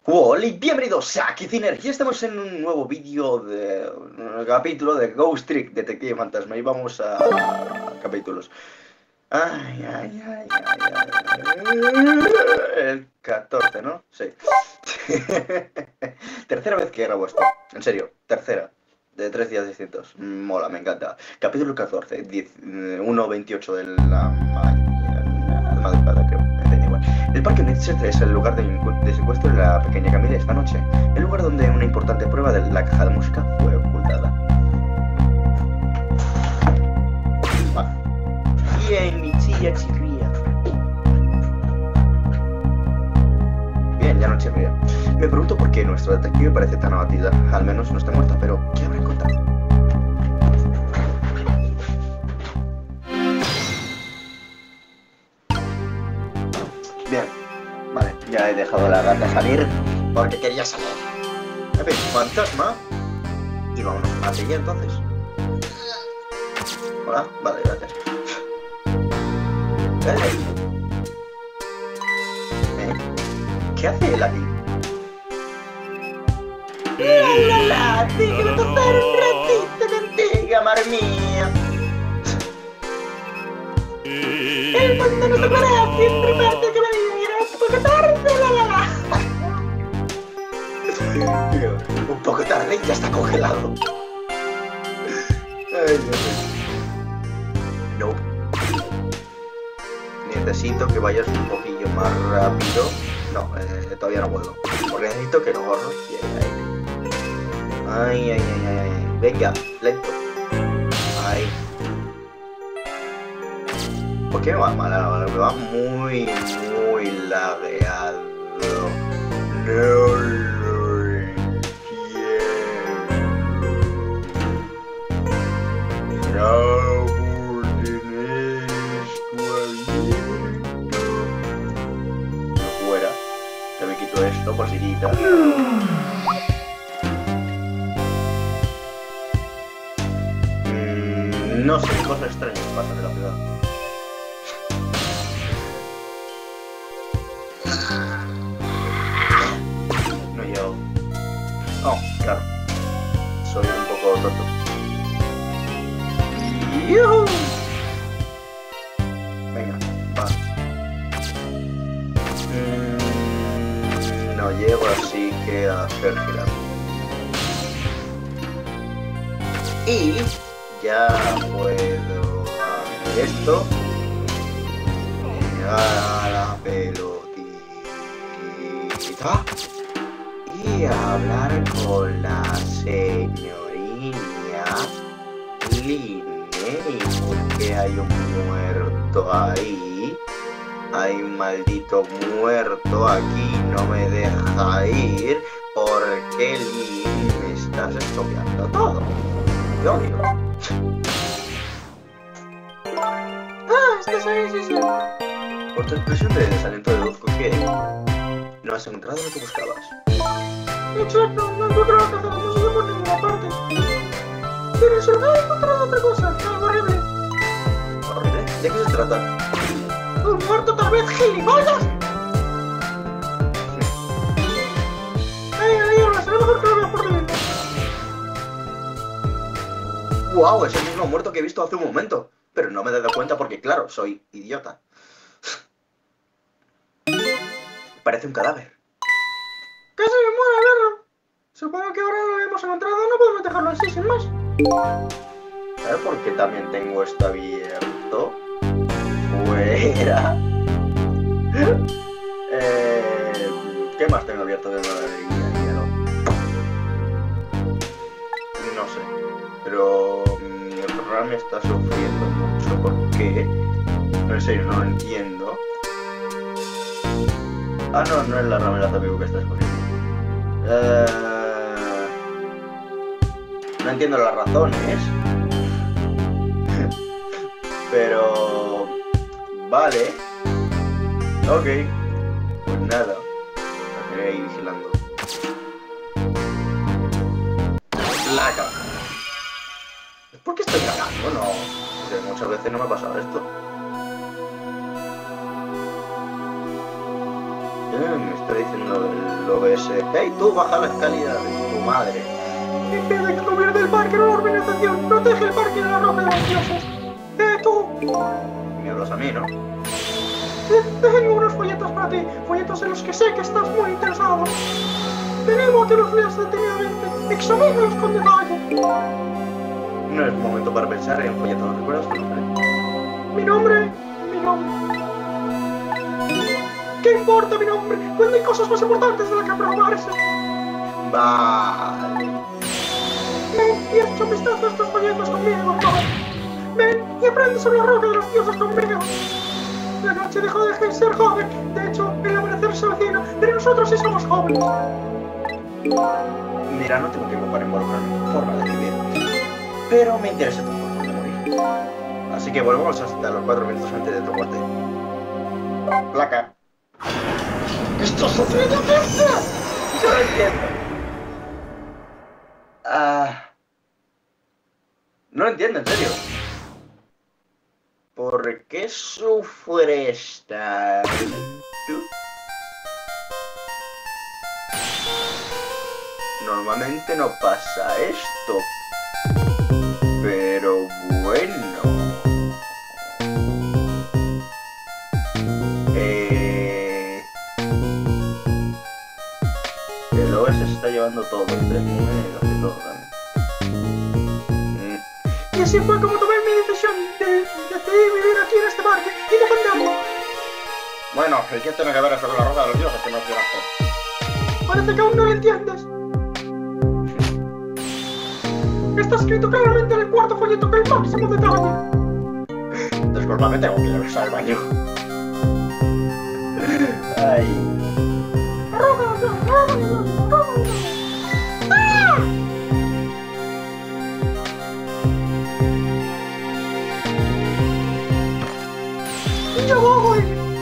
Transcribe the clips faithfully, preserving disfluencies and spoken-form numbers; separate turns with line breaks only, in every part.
Hola y bienvenidos a Kiziner. Y estamos en un nuevo vídeo de un capítulo de Ghost Trick, Detective Fantasma. Y vamos a, a capítulos. Ay, ay, ay, ay, ay. El catorce, ¿no? Sí. Tercera vez que grabo esto. En serio, tercera. De tres días distintos. Mola, me encanta. Capítulo catorce, uno veintiocho de la mañana. De madrugada, creo. Me da igual. El Parque Netset es el lugar de, de secuestro de la pequeña Camila esta noche. El lugar donde una importante prueba de la caja de música fue ocultada. Vale. Bien, mi tía chirría. Bien, ya no chirría. Me pregunto por qué nuestra detective parece tan abatida. Al menos no está muerta, pero ¿qué habrá encontrado? Bien, vale, ya he dejado la gata salir porque quería salir. En fin, fantasma. Y vámonos a seguir entonces. Hola, vale, gracias. ¿Eh? ¿Eh? ¿Qué hace él aquí? ¡La, la, la! ¡Déjame pasar un ratito contigo, amor mío! El mundo no tocará siempre parte que me digas un poco tarde, la, la, la. Un poco tarde y ya está congelado. Ay, no. Necesito que vayas un poquillo más rápido. No, eh, todavía no puedo. Porque necesito que no gorro llegue ahí. Ay, ay, ay, ay, ay. Venga, lento. Ay. ¿Por qué me va mal ahora? Me va muy, muy lagueado. No lo entiendo. Saboren esto abierto. Fuera. Que me quito esto por si quita. Mm, no sé, cosas extrañas pasan en la ciudad. No llego. Oh, claro. Soy un poco tonto. ¡Yuhu! Venga, va. Mm, no llego, así que a hacer girar. Y ya puedo hacer esto. Llegar a la pelotita. Y hablar con la señorita Line. ¿Y por qué hay un muerto ahí? Hay un maldito muerto aquí, no me deja ir. ¿Por qué, Line, me estás estropeando todo? Te odio. Ah, estás ahí, sí, sí. Por tu expresión de desaliento deduzco que no has encontrado lo que buscabas. Exacto, no encuentro la caja de música por ninguna parte. Pero solo he encontrado otra cosa, algo horrible. ¿Horrible? ¿De qué se trata? ¡Un muerto tal vez, gilipollas! ¡Ay, ay, ay! Será mejor que lo veas por dentro. ¡Guau! Es el mismo muerto que he visto hace un momento. Pero no me he dado cuenta porque, claro, soy idiota. Parece un cadáver. ¡Casi me muero al verlo! Supongo que ahora lo hemos encontrado, no podemos dejarlo así, sin más. ¿Sabes por qué también tengo esto abierto? Fuera. eh, ¿Qué más tengo abierto de hielo? No sé. Pero mi RAM está sufriendo mucho porque... No, en serio, no lo entiendo. Ah, no, no es la RAM, es la C P U que está escogiendo. Eh... No entiendo las razones. Pero... Vale. Ok. Pues nada. La iré ahí vigilando. La caga. ¿Por qué estoy cagando? No. Porque muchas veces no me ha pasado esto. Eh, me está diciendo lo ese. Hey, tú baja la escalera de tu madre.
Impide que convierta el parque en una urbanización. Protege el parque de la roca de los dioses. ¡Eh, tú!
Me hablas a mí, ¿no?
Tengo unos folletos para ti. Folletos en los que sé que estás muy interesado. Te animo a que los leas detenidamente. Examínalos con detalle.
No es momento para pensar en folletos. ¿Recuerdas tu nombre?
Mi nombre... Mi nombre... ¿Qué importa mi nombre? Cuando hay cosas más importantes de las que preocuparse.
Vale.
Ven y echa un vistazo a estos folletos conmigo, ¿no? Ven y aprende sobre la roca de los dioses conmigo. La noche dejó de ser joven. De hecho, el amanecer se avecina, pero nosotros sí somos jóvenes.
Mira, no tengo tiempo para involucrarme en tu forma de vivir. Pero me interesa tu forma de morir. Así que volvamos hasta los cuatro minutos antes de tu muerte. Placa. ¿Qué está sucediendo? Yo lo entiendo. Ah... No lo entiendo, en serio. ¿Por qué sufre esta? Normalmente no pasa esto. Pero bueno. Eh... El O S se está llevando todo. Este es casi todo también.
Y así fue como tomé mi decisión de decidir vivir aquí en este parque y defenderlo.
Bueno, el que tiene que ver sobre la roca de los dioses que mencionaste.
Parece que aún no lo entiendes. Está escrito claramente en el cuarto folleto con el máximo detalle.
Disculpame, tengo que ir al baño. Ay.
¡Roca de los dioses! ¡Roca de los dioses! ¡Roca de los dioses! ¡Ah! ¡Ya voy!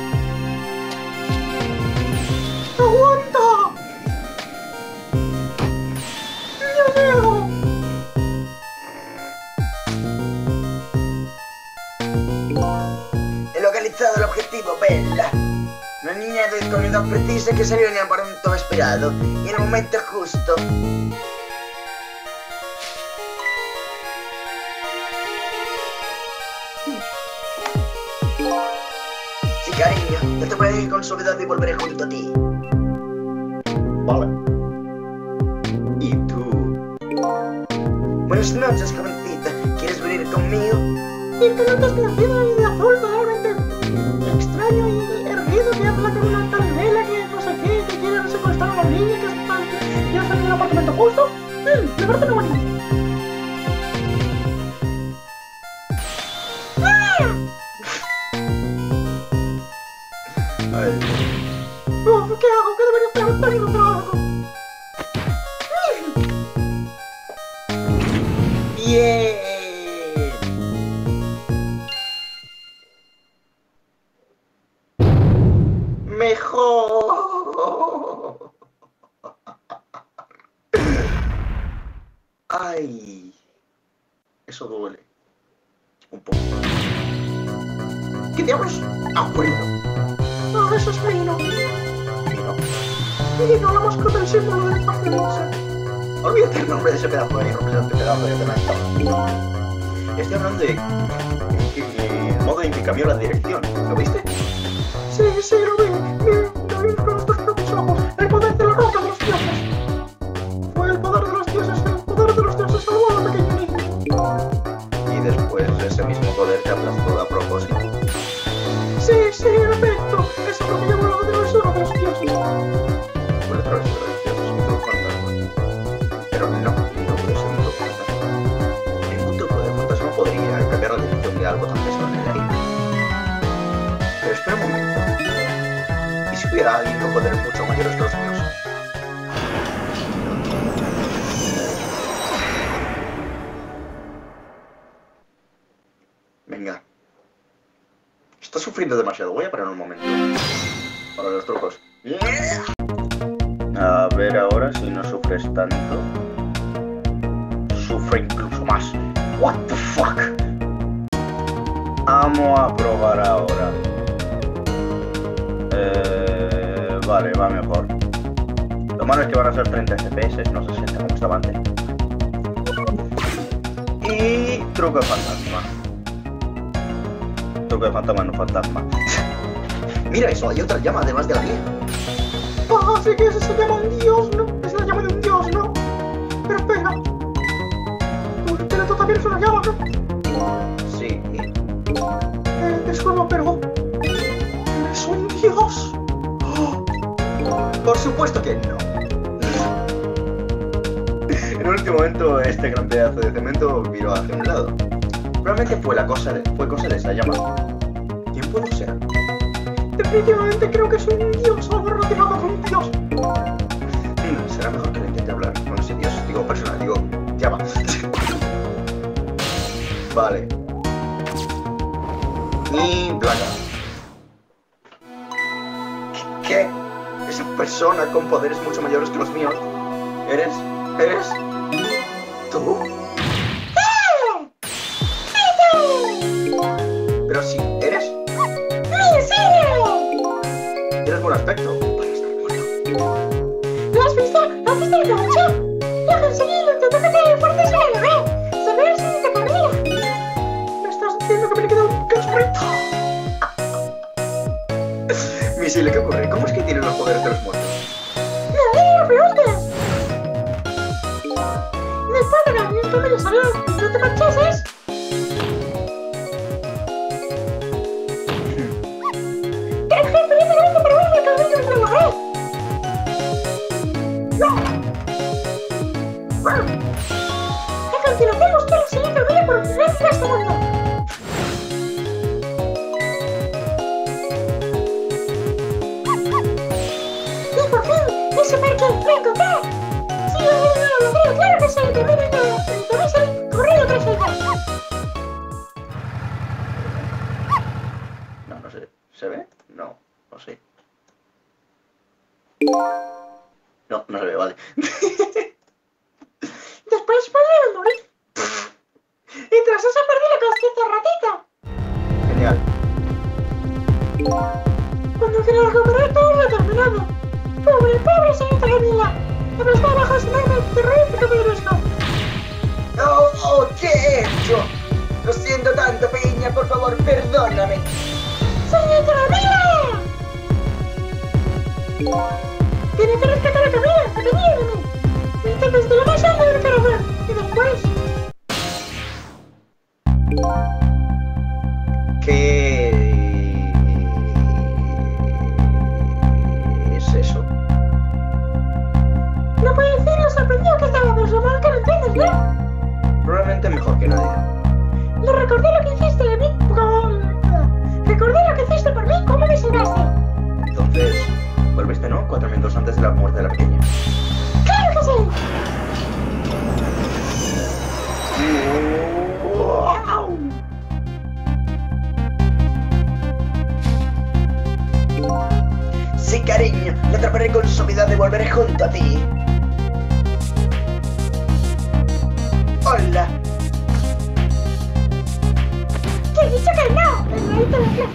¡Aguanta! ¡Ya llego!
He localizado el objetivo, Bella. Una niña de comunidad precisa que salió en el momento esperado y en el momento justo. Sí, cariño, yo te voy a ir con suavidad y volveré junto a ti. Vale. ¿Y tú? Buenas noches, jovencita. ¿Quieres venir conmigo?
Y que no te has nacido y de azul totalmente extraño y erguido que habla con una tal vela que no sé qué, que quiere secuestrar a la niña que está ya está en el apartamento justo. Mm, me parece muy bonito.
Ay.
Uf, ¿qué hago? ¿Qué debería preguntar y no te lo hago?
Bien. Mejor. Ay. Eso duele. Un poco. ¿Qué diablos ha ocurrido?
Ah, eso es Mino.
¿Mino?
Mino, la mascota del símbolo del parque de Vincent.
Olvídate el nombre de ese pedazo de representante pedazo de penalta. Estoy hablando de el modo en que cambió la dirección. ¿Lo viste?
Sí, sí, lo vi. Vi, lo vi con nuestros propios ojos. El poder de la roca de los dioses. Fue el poder de los dioses. El poder de los dioses salvó a la pequeña niña.
Y después ese mismo poder te aplastó a propósito.
Sí, sí, en efecto. Eso es lo que llamo la travesura de los dioses.
Fue la travesura de los dioses, un truco fantasma. Pero no, no puede ser un truco fantasma. Ningún truco de fantasma podría cambiar la dirección de algo tan pesado en el aire. Pero espera un momento. ¿Y si hubiera alguien con poderes mucho mayores que los míos? Venga. Está sufriendo demasiado. Voy a parar un momento. Para los trucos. A ver ahora si no sufres tanto. Sufre incluso más. What the fuck? Vamos a probar ahora. Eh, vale, va mejor. Lo malo es que van a ser treinta F P S, no sesenta como estaba antes. Y truco de fantasma. Truco de fantasma, no fantasma. Mira eso, hay otra llama además de la mía.
Ah, sí que ese se llama un dios, ¿no? Es la llama de un dios, ¿no? Pero espera. Tu esqueleto también es una llama, ¿no?
Sí.
Eh, disculpa, pero... ¿eres un dios?
Oh. Por supuesto que no. En un último momento, este gran pedazo de cemento viró hacia un lado. Probablemente fue, la cosa de, fue cosa de esa llama. ¿Quién puede ser?
Definitivamente creo que soy un dios o algo relacionado con un dios.
Hmm, será mejor que le intente hablar con ese dios. Digo persona, digo llama. Vale. Y placa. ¿Qué? Esa persona con poderes mucho mayores que los míos. ¿Eres? ¿Eres? ¿Tú? Pero sí, ¿eres? Tienes buen aspecto.
¿Lo has visto? ¿Has visto lo que he hecho? Lo he conseguido, te toca tener fuerte suelo, ¿eh? Se ve así de carrera. ¿Me estás diciendo que me le queda un cachorrito?
Missile, ¿qué ocurre? ¿Cómo es que tienes los poderes de los muertos?
¡No, no me preguntes! Después de que el viento me salió y no te marchases... A continuación busqué el siguiente vídeo por primera vez en este mundo. Y por fin, ese parque lo encontré. Sí, lo veo, lo veo, claro que sí, te veo, te ves ahí, corriendo tras ella.
No, no sé. ¿Se ve? No, no sé. No, no se ve, vale.
Después volvieron a morir. Y tras eso perdí la conciencia ratita.
Genial.
Cuando quiero recuperar todo lo terminado. Pobre, pobre señorita Camila. Pero está bajo ese enorme terrorífico pedrusco.
Oh, oh, ¿qué he hecho? Lo siento tanto, pequeña, por favor, perdóname.
¡Señorita Camila! Tiene que rescatar a Camila, a Camila de mí. Entonces de lo más alto del caraván. Y después...
¿Qué es eso?
No puedo decir lo sorprendido que estaba, pero supongo que lo entiendes, ¿no?
Probablemente mejor que nadie.
Le recordé lo que hiciste de mí, como... Recordé lo que hiciste por mí, cómo me salvaste.
Entonces, volviste, ¿no? Cuatro minutos antes de la muerte de la pequeña.
¡Claro que sí!
¡Wow! Sí, cariño, la atraparé con suavidad y volveré junto a ti. Hola.
¿Qué he dicho que no? El rayito de plata.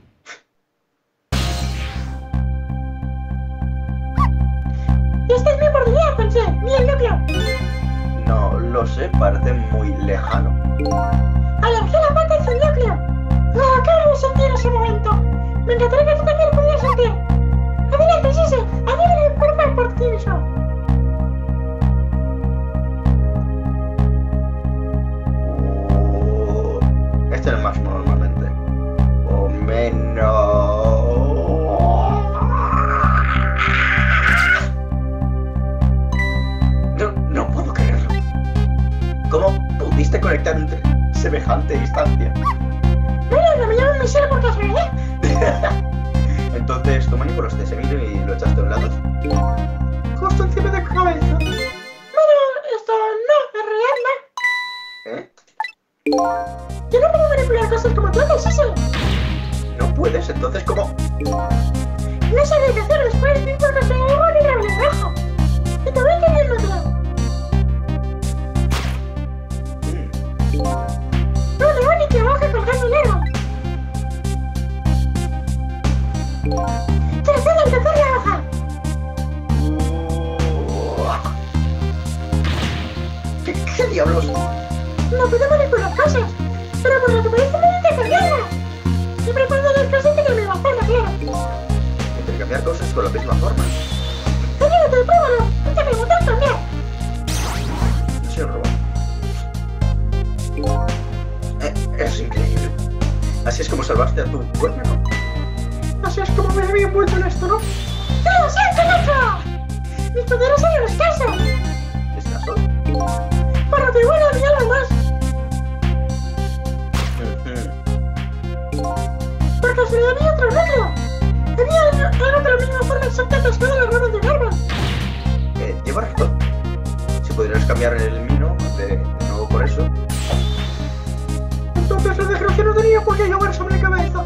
Y esta es mi oportunidad, pensé, ni el núcleo.
No lo sé, parece muy lejano.
Alargué la pata hacia el núcleo. ¡Ah, qué lo sentí en ese momento! Me encantaría que tú también lo pudieras sentir. Adelante, Sise, anímale por favor por ti mismo.
Uh, este es el máximo normalmente. O menos. No, no puedo creerlo. ¿Cómo pudiste conectar entre semejante distancia?
Bueno, no me llaman Michelle por casualidad.
Entonces, tú manipulaste ese vídeo y lo echaste a un lado.
Justo encima de tu cabeza. Bueno, esto no, en realidad no.
¿Eh?
Yo no puedo manipular cosas como tú haces, Sise.
No puedes, entonces, ¿cómo?
No sabía qué hacer después, vi por casualidad algo y grabé el abajo. Y te voy entendiendo todo. Una única hoja colgando el árbol. Tratando de alcanzar la hoja.
diablos?
No podemos ir por las cosas, pero por lo que parece me intercambiarlas. Siempre cuando las cosas de la misma forma, claro.
Intercambiar cosas con la misma forma.
Ayúdate, pruébalo. Intenta preguntar cambiar.
No soy un robot. Eh, es increíble. Así es como salvaste a tu cuerpo, ¿no?
Así es como me había envuelto en esto, ¿no? ¡Lo siento, macho! ¡Mis poderes son los escasos!
¿Escasos?
Para que igual había algo más. Por casualidad había otro núcleo. Había algo, algo de la misma forma exacta atascado en las ramas de Garban.
Eh, lleva razón. Si podrías cambiar el mino de, de nuevo por eso.
Entonces la desgracia no tenía por qué llover sobre mi cabeza.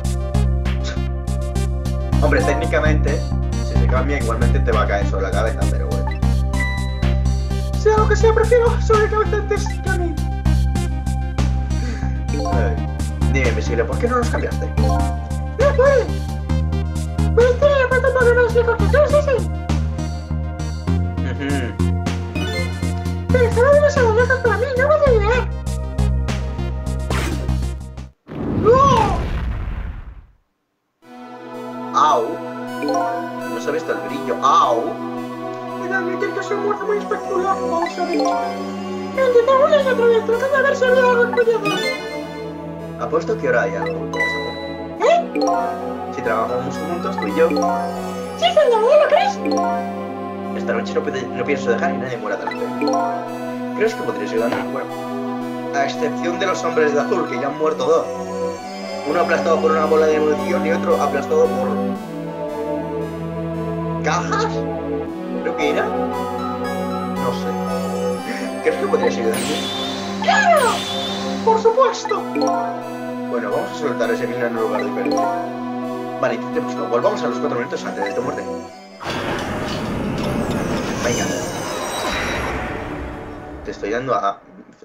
Hombre, técnicamente, si se cambia igualmente te va a caer sobre la cabeza, pero bueno.
Sea lo que sea, prefiero sobre la cabeza antes que a mí.
Ay. Dime, Misiles, ¿por qué no nos cambiaste?
¡No puede! ¿Puedes tener la pata un poco más lejos que tú, sí, sí? Pero estaba demasiado lejos para mí, no me debe llegar. ¡Oh!
¡Au! No se ha visto el brillo. ¡Au!
He de admitir que es un muerto muy espectacular, vamos a ver. Me intenté una y otra vez, tratando de ver si había algo en medio de...
Apuesto que ahora hay algo que puedes hacer.
¿Eh?
Si trabajamos juntos, tú y yo,
¿Sí, señor? ¿Lo crees?
esta noche no, puede- no pienso dejar que nadie muera delante. ¿Crees que podrías ayudarnos? Bueno, a excepción de los hombres de azul, que ya han muerto dos. Uno aplastado por una bola de munición y otro aplastado por... ¿cajas? ¿Creo que era? No sé. ¿Crees que podrías ayudarme?
¡Claro! ¡Por supuesto!
Bueno, vamos a soltar ese mino en un lugar diferente. Vale, intentémoslo. Volvamos a los cuatro minutos antes de tu muerte. Venga. Te estoy dando a...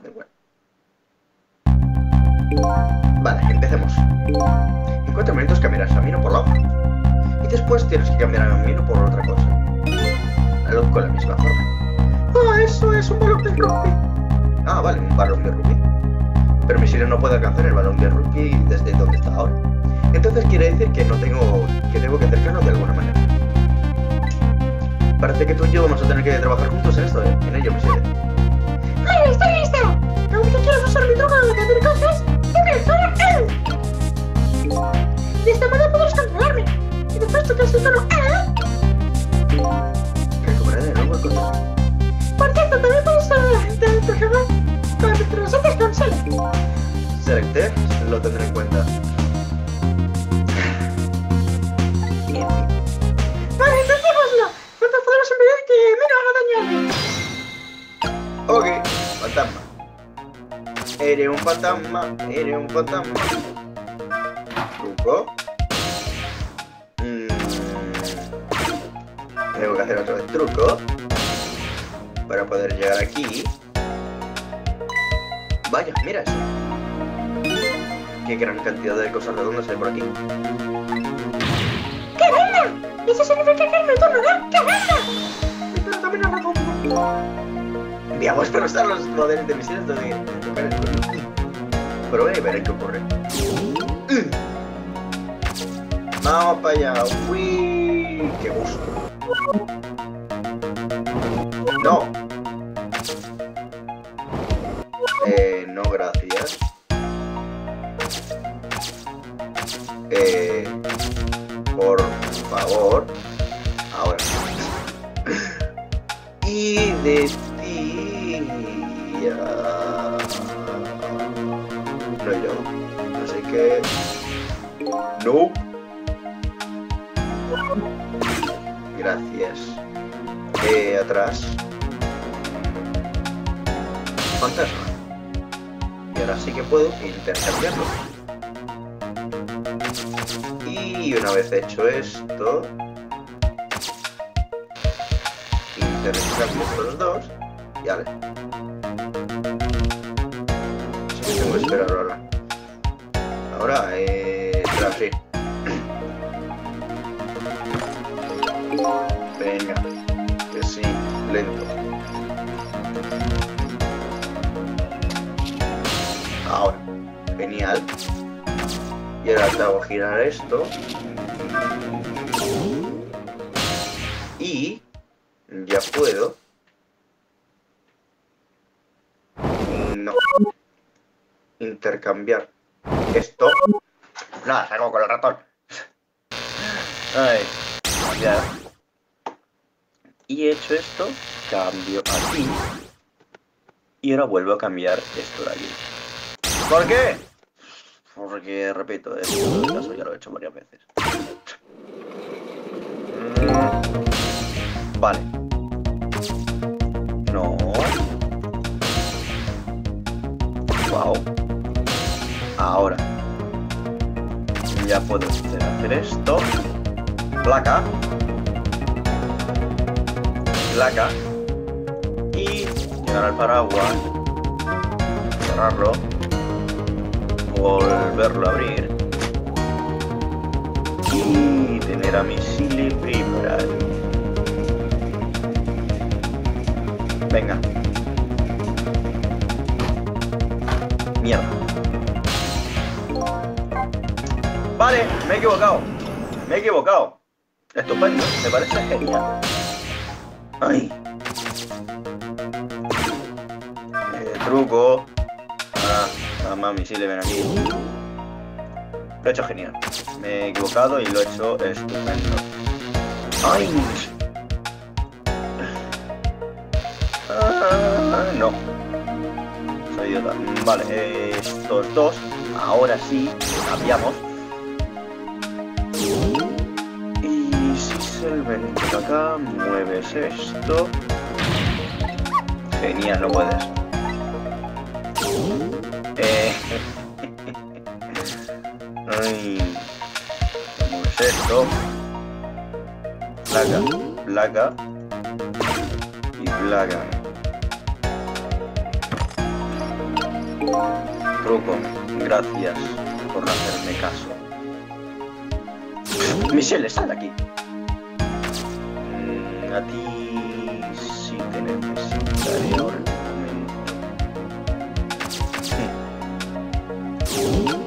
Vale, empecemos. En cuatro minutos cambiarás a mino por la hoja. Y después tienes que cambiar a mino por otra cosa. Algo con la misma forma.
Ah, eso es un balón de rugby.
Ah, vale, un balón de rugby. Pero mi Siri no puede alcanzar el balón de rugby desde donde está ahora. Entonces quiere decir que no tengo que tengo que acercarlo de alguna manera. Parece que tú y yo vamos a tener que trabajar juntos en esto, ¿eh? En ello, mi Siri.
¡Vale, estoy lista! Aunque quieras usar mi truco de cambiar cosas, toca solo él. De esta manera podrás controlarme. Y después tocas el tono A.
Recuperaré de nuevo el control.
Por cierto, también puedes uh, de trabajar con trocetes con Select.
Selecté, lo tendré en cuenta. Bien.
Vale, intentémoslo. Juntos podremos impedir que Mino haga daño a alguien.
Ok, fantasma. Eres un fantasma, eres un fantasma. Truco. Mm. Tengo que hacer otro vez truco. Para poder llegar aquí. Vaya, mira eso. Qué gran cantidad de cosas redondas hay por aquí.
¡Caramba! Eso significa que es mi turno, ¿no? ¡Caramba! Pero también es redondo.
Veamos pero están los poderes de misiones de tocar el suelo. Pero voy a ver qué ocurre. Vamos para allá. ¡Uy! ¡Qué gusto! No. Eh, no, gracias. Eh, por favor. Ahora. Y de ti. No yo. Así que. No. Gracias. Eh, atrás. Fantasma. Y ahora sí que puedo intercambiarlo. Y una vez hecho esto, intercambio estos dos. Y vale. Así que tengo que esperar ahora. Ahora, eh. Tras, sí. Venga. Que sí, lento. Genial. Y ahora te hago girar esto. Y ya puedo. No. Intercambiar esto. Nada, salgo con el ratón. Ay, ya. Y he hecho esto, cambio aquí. Y ahora vuelvo a cambiar esto de aquí. ¿Por qué? Porque, repito, este caso ya lo he hecho varias veces. Mm, vale. No. Wow. Ahora. Ya puedo hacer esto. Placa. Placa. Y llegar al paraguas. Cerrarlo. Volverlo a abrir. Y tener a misiles preparados. Venga. Mierda. Vale, me he equivocado. Me he equivocado. Estupendo, me parece genial. Ay. Eh, truco. Ah, nada más misiles, ven aquí. Lo he hecho genial. Me he equivocado y lo he hecho estupendo. Ay. Ah, no. Soy idiota. Vale, estos dos. Ahora sí, cambiamos. Y si se ven por acá, mueves esto. Genial, no puedes. Eh... Ay. Mueves esto. Placa, placa. Y placa. Truco, gracias por hacerme caso. Michelle, sal de aquí. Mm, a ti sí te necesitaré ahora un momento.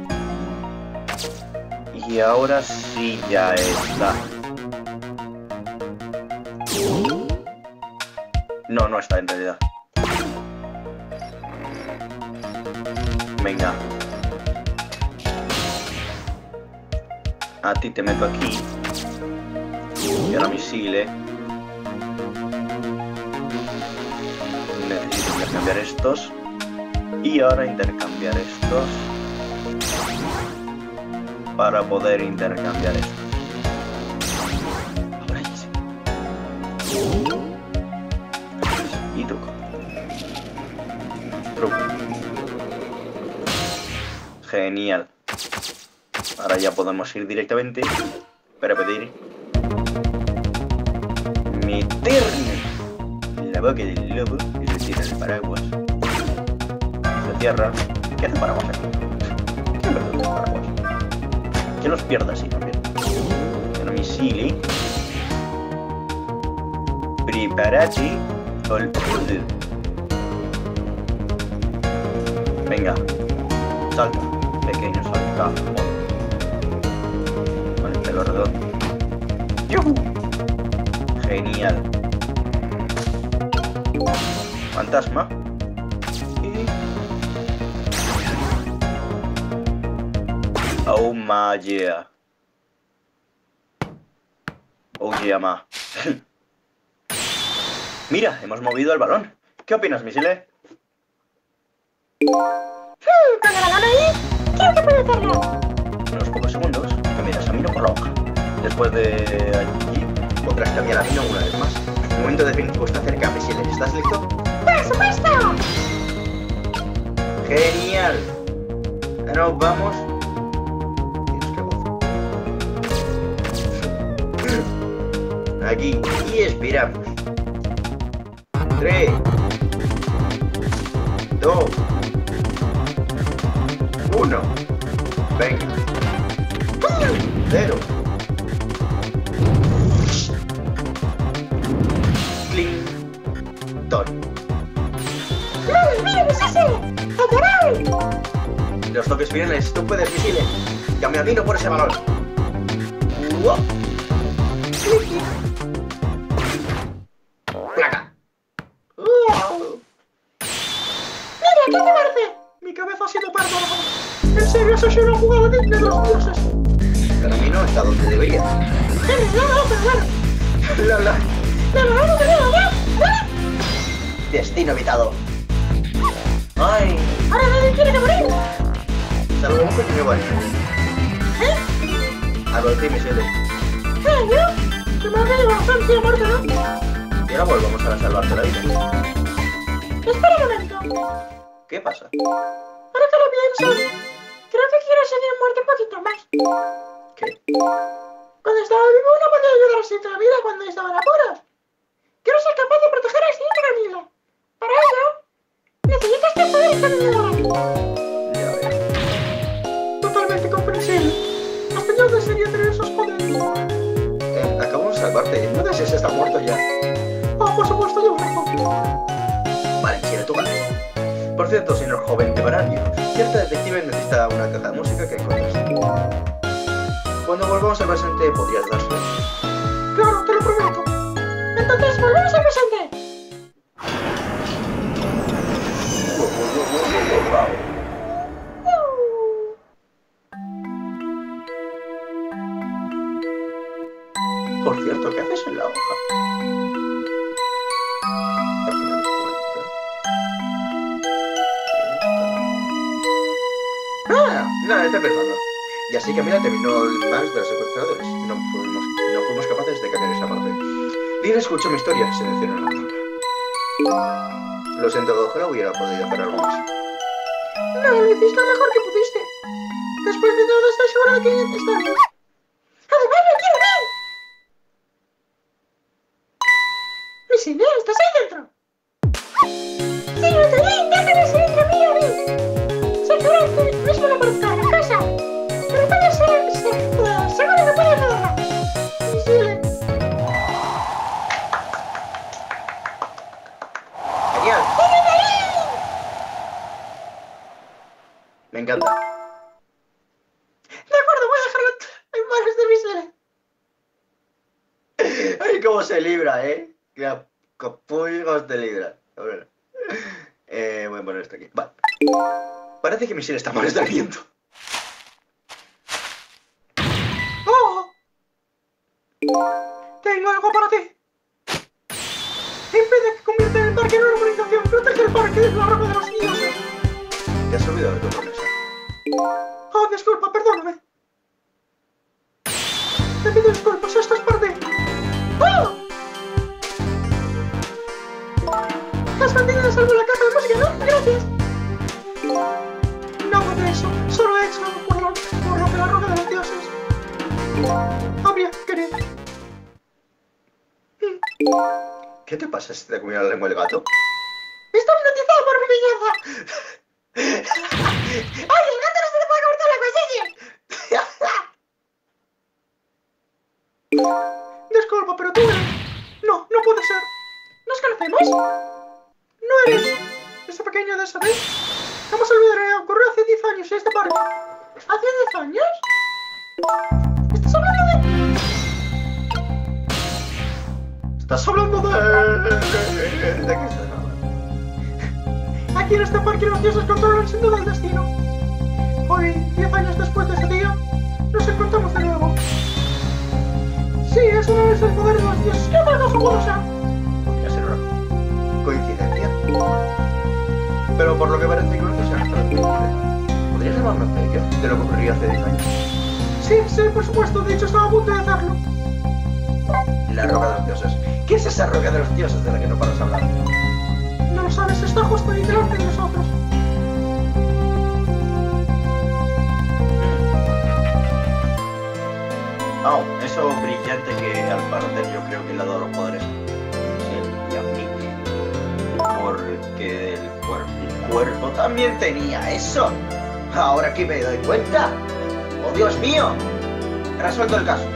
Y ahora sí ya está. No, no está en realidad. Venga. A ti te meto aquí. Y ahora misile. Necesito intercambiar estos. Y ahora intercambiar estos. Para poder intercambiar estos. Ahora sí. Y truco. Truco. Genial. Ahora ya podemos ir directamente para pedir meternos en la boca del lobo, es decir, en el paraguas. Se cierra. ¿Qué hace el paraguas aquí? ¿Qué me el paraguas? Que los pierda así también. Bueno, misili. Preparate al poder. Venga. Salta. Pequeño salta. Con el pelo redondo. ¡Yuhu! Genial. Fantasma. Y... oh my yeah. Oh yeah, ma. Mira, hemos movido el balón. ¿Qué opinas, Misile?
Hmm, con el balón ahí, creo que puedo hacerlo.
Unos pocos segundos cambiarás a Mino por la hoja. Después de allí podrás cambiar a Mino una vez más. El momento definitivo está cerca, Misile. ¿Estás listo?
¡Por supuesto!
¡Genial! Ahora nos vamos. Aquí y esperamos. tres, dos, uno. Venga. cero. Clinton.
¡Muy bien, es ese! ¡Genial!
los toques finales, tú puedes, Missile. Ya me admiro por ese balón. ¡Wow! ¡Placa! ¡Wow!
¡Mira, qué te parece! Mi cabeza ha sido perdonada. En serio, eso es una jugada digna de los dioses.
Para mí no está donde debería.
¡Henry, no, no, pero bueno!
¡La, la!
¡La, la, la, la, la!
Destino evitado. ¡Ay!
¡Ahora nadie tiene que morir!
Salvo un pequeño baño.
¿Eh?
Algo de ti, Missile.
¿Eh, yo? Se me ha caído bastante a muerte, ¿no?
Y ahora volvamos a salvarte la vida.
Espera un momento.
¿Qué pasa?
Ahora que lo pienso, creo que quiero seguir muerto un poquito más.
¿Qué?
Cuando estaba vivo no podía ayudar así toda la vida cuando estaba en apuros. Quiero ser capaz de proteger a Steve Camila. Para ello, necesito este poder que me ahora.
Ya veo.
Totalmente comprensible. Hasta yo desearía tener esos poderes.
Eh, acabo de salvarte. No desees estar muerto ya.
Oh, por supuesto, yo rezo.
Vale, Missile, tú ganas. Por cierto, señor joven temerario, cierta detective necesita una caja de música que encontraste. Cuando volvamos al presente, podrías dárselo.
Claro, te lo prometo. Entonces, volvemos al presente.
Por cierto, ¿qué haces en la hoja? Ah, nada, está pensando. Y así Camila terminó el match de los secuestradores. No fuimos, no fuimos capaces de cambiar esa parte. Dean escuchó mi historia, se mencionó en la tabla. Lo siento, ojalá hubiera podido hacer algo más.
No, lo hiciste lo mejor que pudiste. Después de todo, estoy segura de que está bien. ¡Además, lo quiero bien! Missile, ¿estás ahí dentro? ¡Sí, lo estoy! ¡Déjame ser entre mí y a mí! Sé que ahora mismo no parezca en casa, pero puede ser... ser seguro que puede ayudarla. Missile.
¡Genial! Me encanta.
De acuerdo, voy a dejarlo en manos de Missile.
¡Ay, cómo se libra, eh! Mira, capullos de libra. Bueno. Eh, voy a poner esto aquí. Vale. Parece que Missile está mal del viento.
¡Oh! Tengo algo para ti. Impide que convierta el parque en una urbanización. Protege el parque de la ropa de los dioses.
Te has olvidado de tu promesa.
Oh, disculpa, perdóname. Te pido disculpas, esto es parte. ¡Oh! Has mantenido a salvo la caja de música, ¿no? Gracias. Nada de eso, solo he hecho por lo, por lo que la roca de los dioses habría querido.
¿Qué te pasa si te comió la lengua el gato?
¡Está hipnotizado por mi belleza! ¡Ay, el gato no se le puede cortar la cuchilla! Disculpa, pero tú eres... No, no puede ser. ¿Nos conocemos? No eres esa pequeña de esa vez. Jamás olvidaré, ocurrió hace diez años en este parque. ¿Hace diez años? ¿Estás hablando de...?
¿Estás hablando de...? ¿De qué estás hablando?
Aquí en este parque los dioses controlan sin duda el destino. Hoy, diez años después de ese día, nos encontramos de nuevo. Sí, eso no es el poder de los dioses. ¿Qué otra cosa puedo ser?
Podría ser una coincidencia. Pero por lo que parece conoces a nuestra coincidencia. ¿Podrías llamarnos de ello? De lo que ocurrió hace diez años.
Sí, sí, por supuesto. De hecho, estaba a punto de hacerlo.
La roca de los dioses. ¿Qué es esa roca de los dioses de la que no paras de hablar?
No lo sabes, está justo ahí delante de nosotros.
Oh, eso brillante que al parecer yo creo que le ha dado los poderes y a mí. Porque el cuerpo, el cuerpo también tenía eso. Ahora que me doy cuenta. ¡Oh, Dios mío! He resuelto el caso.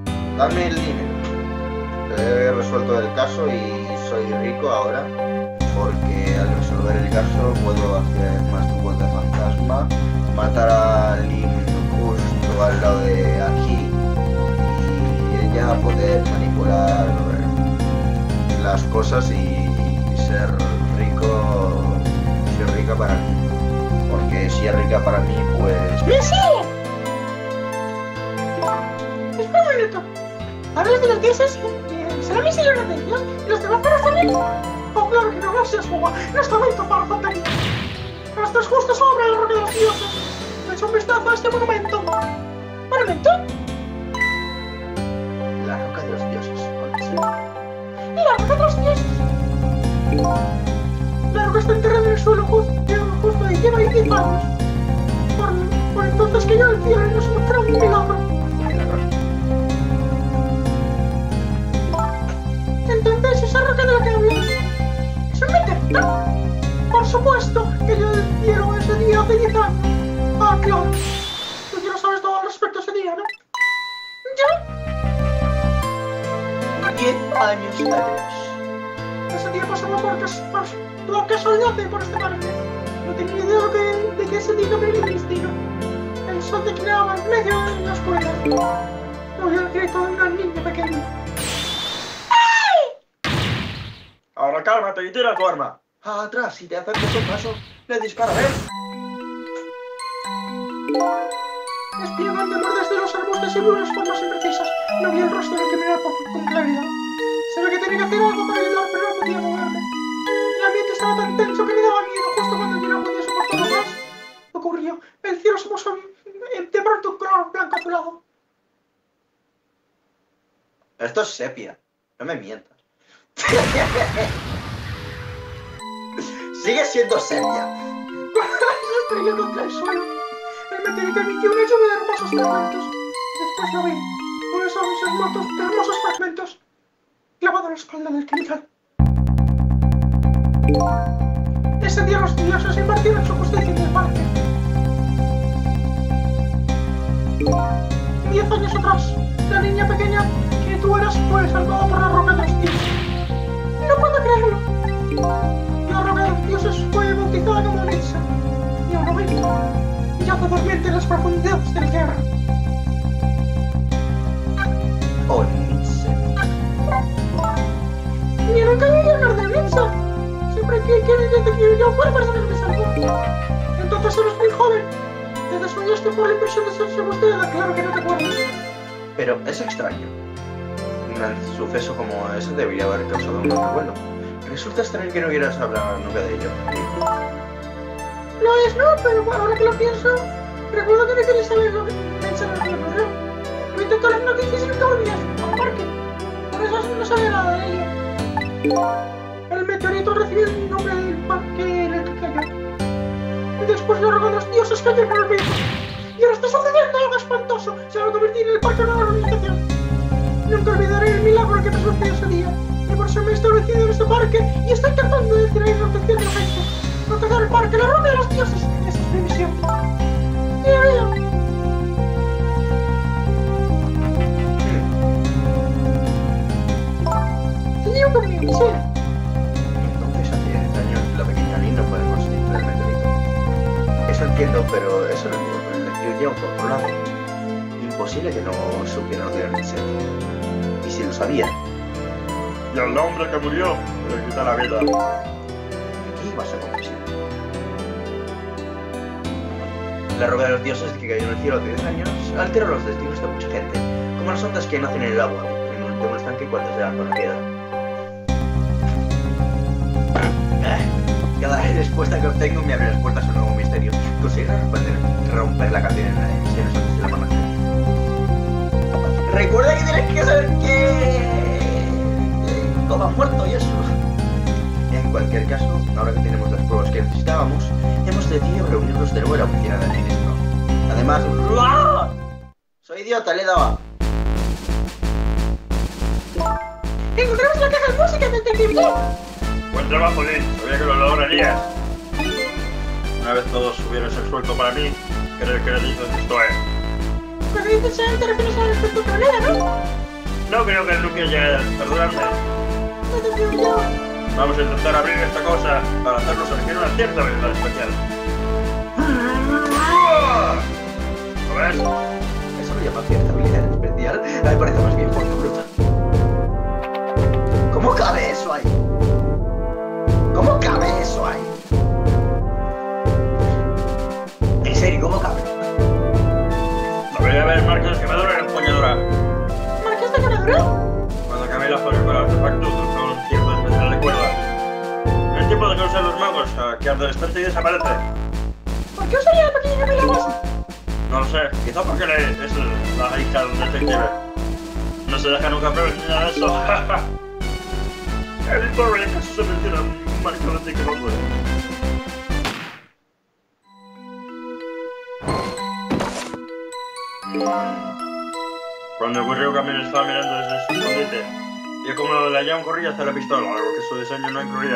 Dame el dinero. He resuelto el caso y soy rico ahora. porque al resolver el caso puedo hacer más trucos de fantasma, matar a Lynn justo al lado de aquí y ella poder manipular las cosas y, y ser rico, ser rica para mí. Porque si es rica para mí, pues...
¡Sí! Espera un minuto. Hablas de los dioses y será mi señora de ellos y los demás para salir. Oh, claro que no, gracias, Boba. No está momento para tonterías. Esto es justo sobre la roca de los dioses. Le echo un vistazo a este monumento. ¿Monumento?
La roca de los dioses.
¿Y la roca de los dioses? La roca está enterrada en el suelo justo, justo ahí. Lleva ahí diez años. Por, por entonces que yo el cielo nos mostró un milagro. Entonces, esa roca de la que hablas es un meteorito. Por supuesto que yo del cielo ese día hace diez años. Ah, claro. Tú ya lo sabes todo al respecto ese día, ¿no? ¿Ya?
Diez años atrás.
Ese día pasaba por, cas por por casualidad y por este parque. No tenía idea de, que, de que ese día me el destino. El sol declinaba en medio de la oscuridad. Oí el grito de una niña pequeña.
Ahora cálmate y tira tu arma. Ah, atrás, si te acercas un paso, le dispararé.
Espiaban de amor desde los arbustos y vi unas formas imprecisas. No vi el rostro del que mirar con claridad. Sabía que tenía que hacer algo para ayudar, pero no podía moverme. El ambiente estaba tan tenso que me daba miedo. Justo cuando yo no podía soportarlo más, ocurrió. El cielo se puso de pronto un color blanco azulado.
Esto es sepia. No me mientas. Sigue siendo sepia.
Se estrelló contra el suelo. El meteorito emitió una lluvia de hermosos fragmentos. Después lo vi. Uno de esos hermosos, hermosos fragmentos clavado en la espalda del criminal. Ese día los dioses impartieron su justicia en el parque. Diez años atrás, la niña pequeña que tú eras fue salvada por la roca de los dioses. No puedo creerlo. La roca de los dioses fue bautizada como Nitsa. Y ahora ven, yace dormiente en las profundidades del Tierra.
Oh, Nitsa.
Ni nunca oí hablar de Nitsa. Siempre que quieres desde que yo fue la persona que me salvó. Entonces eres muy joven. Te desmayaste por la impresión de ser segustada. Claro que no te acuerdas.
Pero es extraño. Un gran suceso como ese debería haber causado un revuelo. Resulta extraño que no quieras hablar nunca de ello.
No es, no, pero ahora que lo pienso, recuerdo que no quería saber lo que pensaba en el programa. Lo intentó las noticias y nunca volví al parque. Por eso no sabía nada de ello. El meteorito recibió el nombre del parque en el que cayó. Y después la roca de los dioses cayó en el olvido. Y ahora está sucediendo algo espantoso. Se va a convertir en el parque de una organización. Nunca olvidaré el milagro que me sucedió ese día. Y por eso me he establecido en este parque y estoy tratando de decir la atención de la gente. Proteger el parque, la roca de los dioses. Esa es mi misión. Y la veo. Te llevo conmigo, quisiera.
Entonces hace diez años la pequeña Lynn no puede conseguir el meteorito. Eso entiendo, pero eso no entiendo por el electro lleva por otro lado. Imposible que no supiera lo de Nitsa. Y si lo sabía.
Y al hombre que murió le quita la vida.
¿Qué iba a ser confesión? La roca de los dioses que cayó en el cielo hace diez años alteró los destinos de mucha gente, como las ondas que nacen en el agua, en un, de un estanque cuando se dan con la piedra. Cada respuesta que obtengo me abre las puertas a un nuevo misterio. Conseguiré romper, romper la cadena de misterios antes de la amanecer. Recuerda que tienes que saber que... todo ha muerto y eso. En cualquier caso, ahora que tenemos las pruebas que necesitábamos, hemos decidido reunirnos de nuevo en la oficina del ministro. Además... ¡ah! ¡Soy idiota, le he dado!
Encontramos la caja de música del detective Joe.
Buen trabajo, Lynn. Sabía que lo lograrías. Una vez todos hubieras resuelto para mí, creo que le dices esto es.
Cuando dices eso, te refieres a respecto a ¿no?
No creo que nunca llegue a perdonarme.
Detective Joe.
Vamos a intentar abrir esta cosa para hacernos elegir una cierta habilidad especial. ¿Lo ves?
¿Eso lo llama cierta habilidad especial? Me parece más bien fuerza bruta. ¿Cómo cabe eso ahí? ¿Cómo cabe eso ahí? En serio, ¿cómo cabe?
Debería haber marcas de quemadura en la empuñadura.
¿Marcas de quemadura?
Cuando Camila pone para el artefacto, usa un tiempo especial de cuerda. El tiempo de que usan los magos, que al instante y desaparece.
¿Por qué usaría la pequeña Camila más?
No lo sé, quizá porque le- es la hija del detective. No se deja nunca prever ni nada de eso. El pobre caso se menciona un marco de que no puede. Cuando ocurrió, Camila estaba mirando desde su escondite. Y como la llama corría hacia la pistola, algo que su diseño no incluía.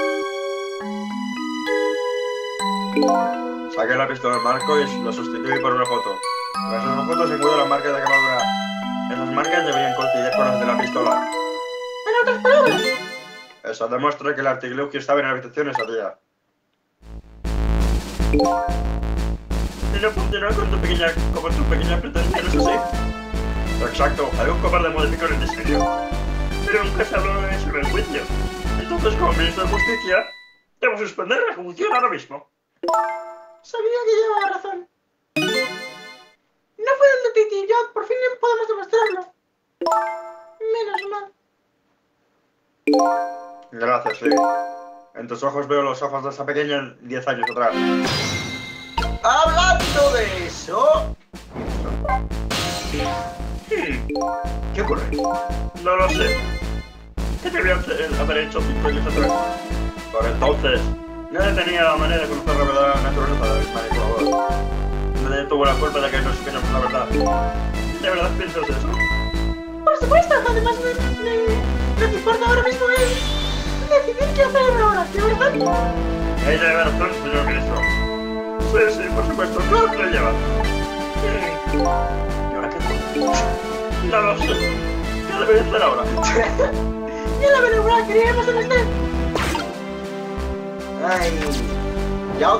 Saqué la pistola del marco y la sustituí por una foto. En esas fotos se encuentran las marcas de quemadura. Esas marcas deberían coincidir con las de la pistola.
En otras palabras,
Eso demuestra que el artilugio estaba en la habitación ese día. Y no funcionó con tu pequeña, como tu pequeña pretensión, ¿es así? Exacto, algo capaz de modificar el diseño. Pero nunca se habló de eso en el juicio. Entonces, como ministro de Justicia, debo suspender la ejecución ahora mismo.
sabía que llevaba razón. No fue el detective, ya por fin podemos demostrarlo. Menos mal.
Gracias, Lee. En tus ojos veo los ojos de esa pequeña diez años atrás.
Hablando de eso...
Hmm,
¿Qué ocurre?
no lo sé. ¿Qué debía hacer- haber hecho cinco años atrás? Por entonces, nadie tenía la manera de conocer la verdadera naturaleza del manipulador. Nadie tuvo la culpa de que no supiéramos la verdad. ¿De verdad piensas eso?
Por supuesto, además me, me, lo que importa ahora mismo es decidir qué hacer ahora, ¿de verdad?
Ahí debe haber razón, señor ministro. Sí, sí, por supuesto, claro que le lleva. Hmm, ¿y ahora qué hacer? No lo sé. ¿Qué debería hacer ahora?
Ya la veré, queríamos en este.
Ay... ¿Ya?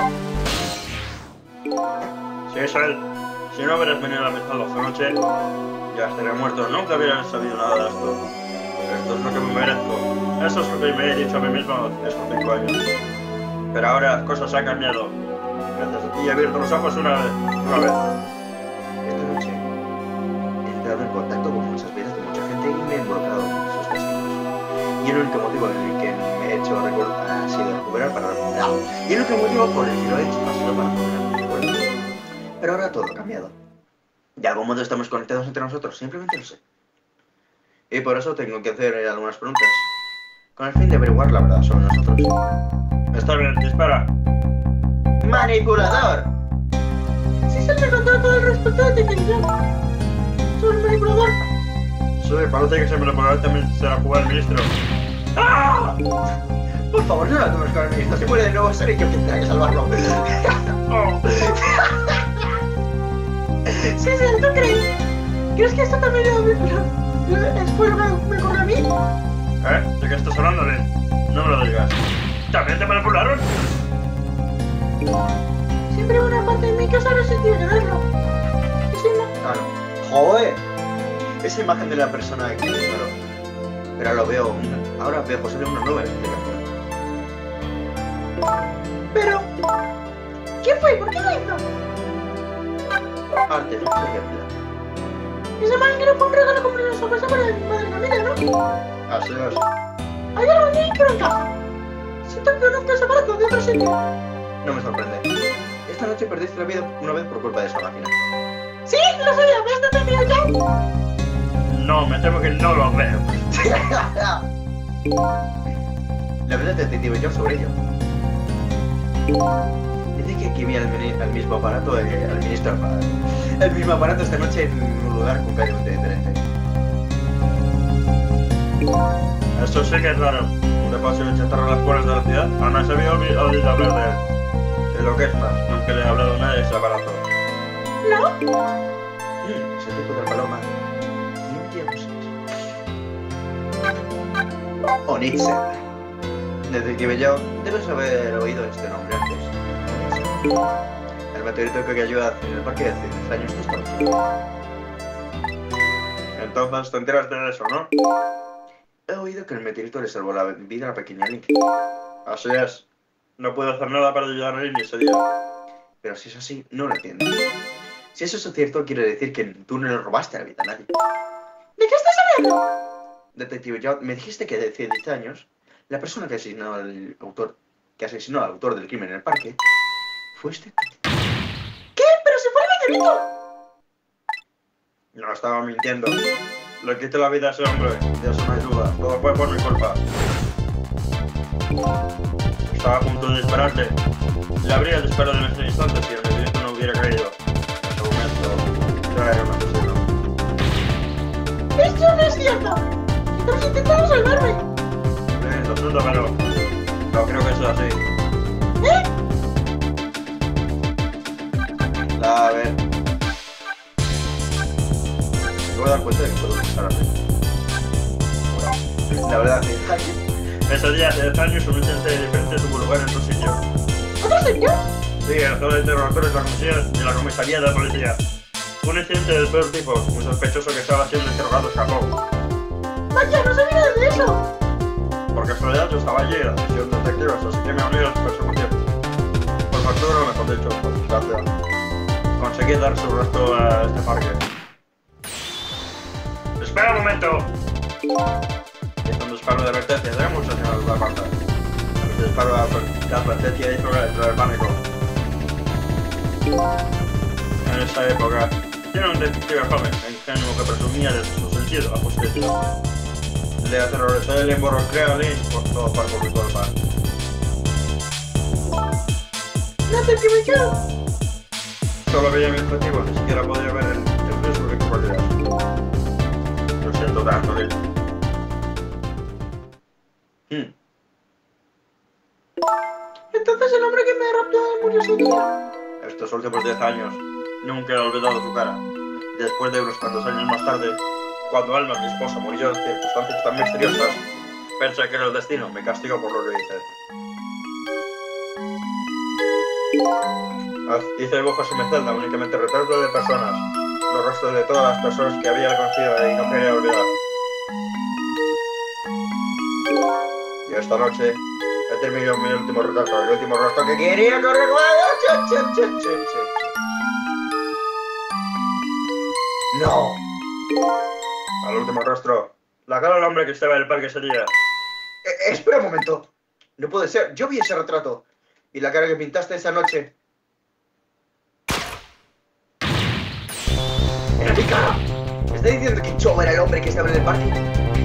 Si es él, si no hubieras venido a la mesa esta noche, ya estaría muerto. Nunca hubieras sabido nada de esto. Esto es lo que me merezco. Eso es lo que me he dicho a mí mismo estos cinco años. Pero ahora las cosas han cambiado. Gracias a ti he abierto los ojos una vez. Una vez.
Esta noche he entrado en contacto con muchas vidas de mucha gente y me he involucrado en sus destinos. Y el único motivo en el que me he hecho recordar ha sido recuperar para recuperar. Y el único motivo por el que lo he hecho ha sido para recuperar mi recuerdo. Pero ahora todo ha cambiado. De algún modo estamos conectados entre nosotros, simplemente lo sé. Y por eso tengo que hacer algunas preguntas, con el fin de averiguar la verdad sobre nosotros.
Está bien, dispara.
¡Manipulador!
Si se le contó todo el respeto de que yo soy el manipulador.
Sí, parece que se me lo pondrá también se la jugar el ministro. ¡Ah!
Por favor, no la tomes con el ministro. Si muere de nuevo, seré yo quien tenga que salvarlo.
Oh.
Sí, sí, ¿tú crees? ¿Crees que esto también lo, lo, lo, fue lo que me ocurrió a mí?
¿Eh? ¿De qué estás hablando, Lynn? No me lo digas. ¿También te manipularon?
Siempre hubo una parte de mí que sabe sentir ganarlo. Y si no,
Claro. ¡Joder! Esa imagen de la persona que claro. Pero lo veo. Ahora veo posible una nueva explicación.
pero... ¿Quién fue? ¿Por qué lo hizo?
Arte, no sería verdad.
Ese man que no fue un regalo como una sorpresa para mi madre Camila, ¿no?
Así es.
Hay algo en mí que no encaja. Siento que conozco ese aparato de otro sitio.
No me sorprende. Esta noche perdiste la vida una vez por culpa de esa máquina.
¡Sí! ¡Lo sabía! ¿Ves detenido ya?
No, me temo que no lo veo.
La verdad detective yo sobre ello. Dice que aquí vi al, al mismo aparato, eh, al ministro, el mismo aparato esta noche en un lugar completamente diferente.
Eso sí que es raro. Un depósito de chatarra a las puertas de la ciudad. Ana se había olvidado de hablar de él. Y lo que es más, nunca le he hablado nada de ese aparato.
¿No?
Mm, ese tipo de paloma. ¿Quién diablos es? Onitzer. Detective Yao, debes haber oído este nombre antes. El meteorito que cayó en el parque hace diez años justo.
Entonces te enteras de eso, ¿no?
He oído que el meteorito le salvó la vida a la pequeña Link.
Así es. No puedo hacer nada para ayudar a Link ese día.
Pero si es así, no lo entiendo. Si eso es cierto, quiere decir que tú no le robaste la vida a nadie.
¿De qué estás hablando?
Detective Yao, me dijiste que hace diez años, la persona que asesinó al autor, que asesinó al autor del crimen en el parque, fue este.
¿Qué? ¿Pero si fue el meteorito?
No estaba mintiendo. Le quité la vida a ese hombre, de eso no hay duda. Todo fue por mi culpa. Estaba a punto de dispararte. Le habría disparado en ese instante si el meteorito no hubiera caído. En ese momento, ya era un asesino.
¡Esto no es cierto! ¡Estamos intentando salvarme!
Eh, lo siento, pero no creo que sea así.
¿Eh?
A ver. Me voy a dar cuenta de que puedo pensar así. Bueno, la verdad que...
Ese día hace diez años un incidente diferente tuvo lugar en otro sitio.
¿Otro sitio?
Sí, en la zona de interrogatorios de la comisaría, de la comisaría de la policía. Un incidente del peor tipo, un sospechoso que estaba siendo interrogado escapó.
Vaya, no sabía nada de eso.
Por casualidad yo estaba allí, la decisión de detectives, así que me uní a su persecución. Por factura, mejor dicho, por desgracia, conseguí dar su rastro a este parque. ¡Espera un momento! Hizo un disparo de advertencia, de muchos señales de la banda. El disparo de advertencia hizo entrar el pánico. En esa época, era un detective joven, ingenuo que presumía de su sentido a justicia. Le aterrorizó y le involucré a Lynch por todo por mi culpa.
No te equivocas.
Solo veía mi objetivo, ni siquiera podía ver el, el riesgo que corría. Lo siento tanto, Lynch. Hmm.
Entonces el hombre que me raptó murió ese día.
Estos últimos diez años, nunca he olvidado su cara. Después de unos cuantos años más tarde, cuando Alma, mi esposa, murió en circunstancias tan misteriosas, pensé que era el destino me castigó por lo que hice. Hice dibujos en mi celda, únicamente retratos de personas, los rostros de todas las personas que había conocido y no quería olvidar. Y esta noche he terminado mi último retrato, el último rostro que quería correr.
¡No!
Al último rostro, la cara del hombre que estaba en el parque ese día.
Eh, espera un momento. No puede ser. Yo vi ese retrato. Y la cara que pintaste esa noche. ¡Era mi cara! ¿Me está diciendo que yo era el hombre que estaba en el parque?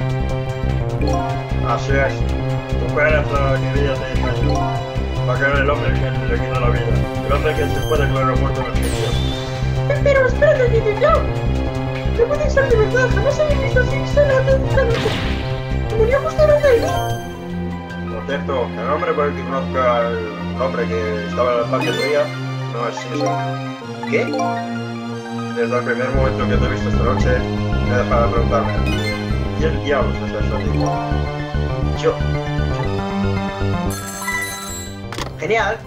Así es. Tú fueras la que vi hace diez años. La cara del hombre que le quitó la vida. El hombre que se fue del aeropuerto en el sitio.
Pero espera, detective Yao. No puede ser de verdad, jamás había visto así sola tanta noche. Murió justo delante de mí.
Por cierto, el hombre por el que conozco al hombre que estaba en el parque ese día no es Simpson.
¿Qué?
Desde el primer momento que te he visto esta noche, me he dejado de preguntarme. ¿Quién diablos es eso, tío?
Yo. Genial.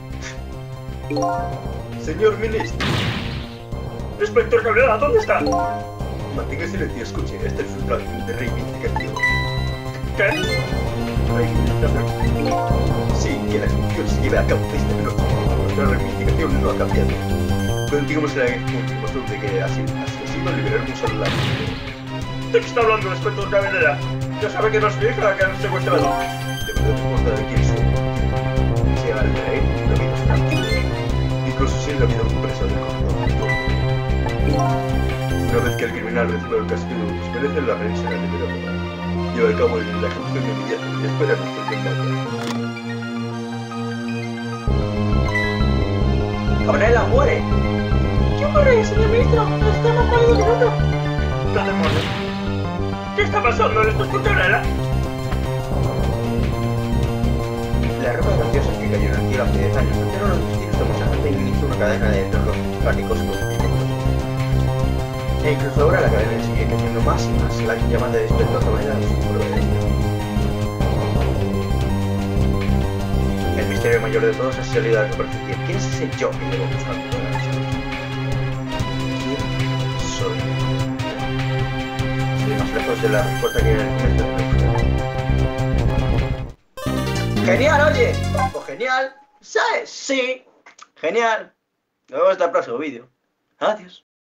Señor ministro.
Inspector Cabrera, ¿dónde está?
Mantenga silencio, escuche. Este es un plan de reivindicación.
¿Qué?
Reivindicación. Sí, que la ejecución se lleve a cabo esta noche. Nuestra reivindicación no ha cambiado. Contigamos la última de que así, así va a liberar un celular.
¿De qué está hablando el inspector Cabrera? Ya sabe que no es mi hija la que han secuestrado.
De verdad no importa de quién sea. Sea el rey, la vida es tranquila. Incluso si es la vida de un preso del corredor. Una vez que el criminal reciba el castigo que se merece, la reina será liberada. Lleva a cabo la ejecución inmediata y espera nuestro combate. ¡Cabrera, muere!
¿Qué ocurre, señor ministro? Está más pálido que nunca.
¿Qué demonios? ¿Qué está pasando en inspector Cabrera?
La ropa graciosa que cayó en el cielo hace diez años alteró los destinos de mucha gente y inició una cadena de terror pánicos continuos. E incluso ahora la cadena sigue creciendo más y más, la llamada de despertar de manera su providencia. misterio mayor de todos ha sido el de la superficie. ¿Quién es ese yo que llevo buscando toda la noche? ¿Quién soy? Estoy más lejos de la respuesta que en el comienzo del juego. ¡Genial, oye! ¡Oh, genial! ¿Sabes? Sí. Genial. Nos vemos hasta el próximo vídeo. Adiós.